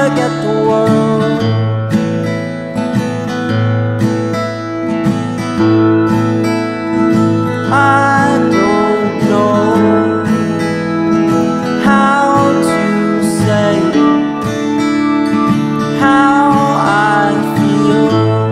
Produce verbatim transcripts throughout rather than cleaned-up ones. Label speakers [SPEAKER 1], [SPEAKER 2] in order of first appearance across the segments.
[SPEAKER 1] forget the world. I don't know how to say how I feel.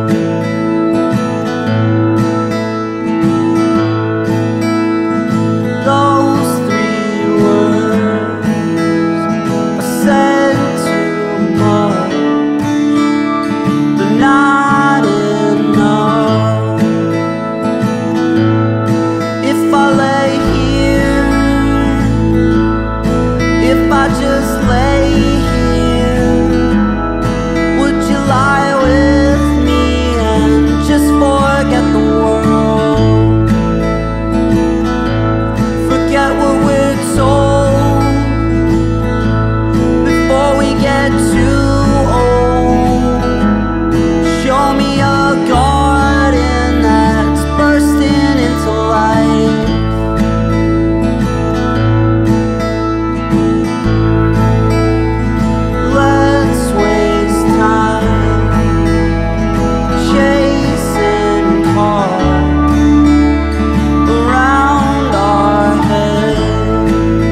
[SPEAKER 1] Those three words are said too much, but not enough. If I lay here, if I just lay here, would you lie with me and just forget the world? Forget what we're told before we get too old. Show me a garden that's bursting into life. Let's waste time chasing cars around our heads.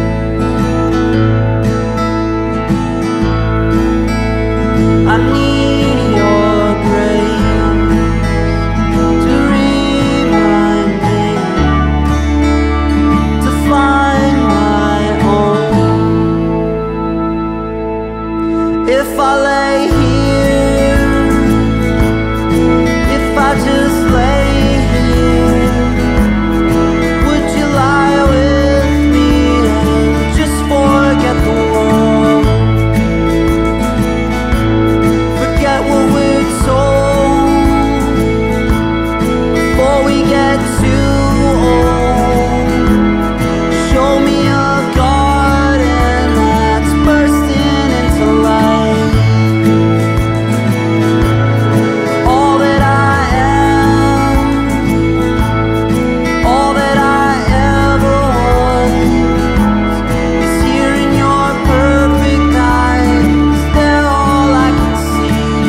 [SPEAKER 1] I need your grace to remind me to find my home. If I lay here, if I just lay here, would you lie with me and just forget the world? Forget what we're told before we get too old. Show me a garden that's bursting into life. All that I am, all that I ever was, is here in your perfect eyes. They're all I can see.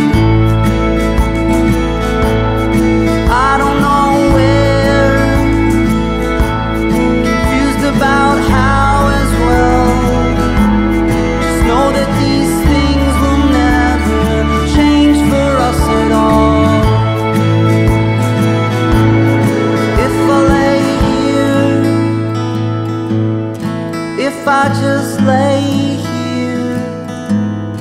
[SPEAKER 1] I don't know where, confused about how as well. Just know that these things will never change for us at all. If I lay here, if I just lay here,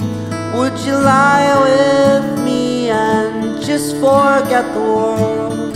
[SPEAKER 1] would you lie with me and just forget the world?